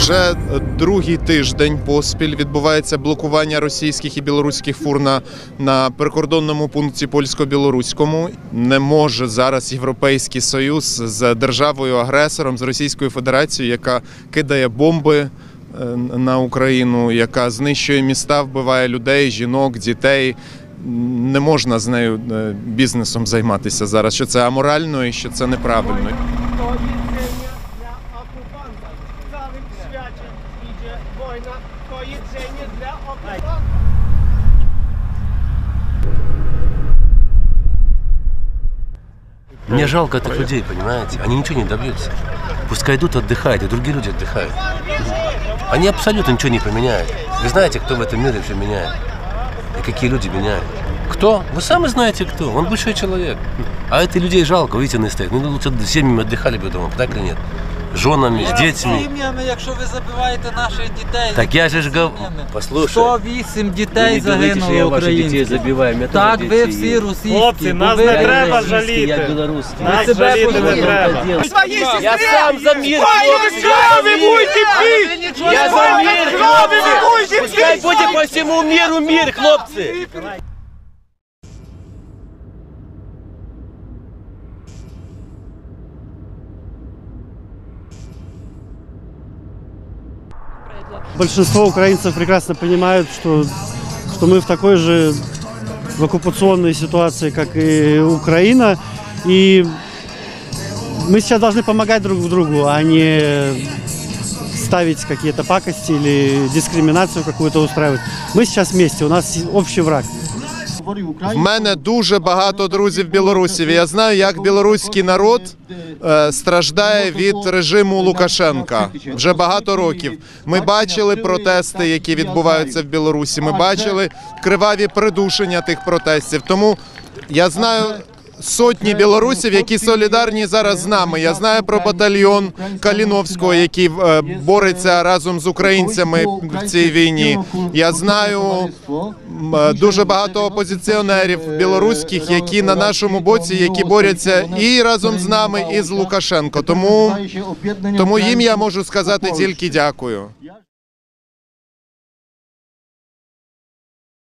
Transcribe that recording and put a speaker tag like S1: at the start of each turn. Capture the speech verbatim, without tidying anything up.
S1: Вже другий тиждень поспіль відбувається блокування російських і білоруських фур на, на прикордонному пункті польсько-білоруському. Не може зараз Європейський Союз з державою-агресором, з Російською Федерацією, яка кидає бомби на Україну, яка знищує міста, вбиває людей, жінок, дітей. Не можна з нею бізнесом займатися зараз, що це аморально і що це неправильно.
S2: Мне жалко этих людей, понимаете? Они ничего не добьются. Пускай идут, отдыхают, и другие люди отдыхают. Они абсолютно ничего не поменяют. Вы знаете, кто в этом мире все меняет? И какие люди меняют? Кто? Вы сами знаете, кто. Он большой человек. А этих людей жалко, видите, они стоят. Ну, лучше с семьями отдыхали бы дома, так или нет? С женами, с детьми.
S3: Сім'ями, якщо ви забиваєте наших дітей.
S2: Так я же ж говорю, послушай.
S3: сто вісім дітей загинуло українців. Так, ви всі російські.
S4: Хлопці, нас не треба жаліти.
S2: Я білоруський.
S4: Нас жаліти не треба.
S2: Я сам за мир, хлопцы. Я за мир, хлопцы. Пускай будет по всему миру мир, хлопцы.
S5: Большинство украинцев прекрасно понимают, что, что мы в такой же в оккупационной ситуации, как и Украина. И мы сейчас должны помогать друг другу, а не ставить какие-то пакости или дискриминацию какую-то устраивать. Мы сейчас вместе, у нас общий враг.
S1: В мене дуже багато друзів білорусів. Я знаю, як білоруський народ е, страждає від режиму Лукашенка вже багато років. Ми бачили протести, які відбуваються в Білорусі. Ми бачили криваві придушення тих протестів. Тому я знаю сотні білорусів, які солідарні зараз з нами. Я знаю про батальйон Каліновського, який е, бореться разом з українцями в цій війні. Я знаю е, дуже багато опозиціонерів білоруських, які на нашому боці, які борються і разом з нами, і з Лукашенко. Тому, тому їм я можу сказати тільки дякую.